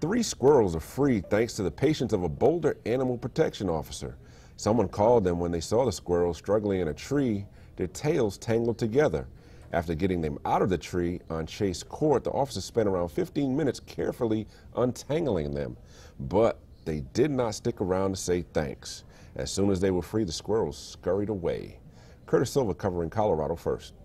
3 squirrels are free thanks to the patience of a Boulder animal protection officer. Someone called them when they saw the squirrels struggling in a tree, their tails tangled together. After getting them out of the tree on Chase Court, the officer spent around 15 minutes carefully untangling them. But they did not stick around to say thanks. As soon as they were free, the squirrels scurried away. Curtis Silva covering Colorado First.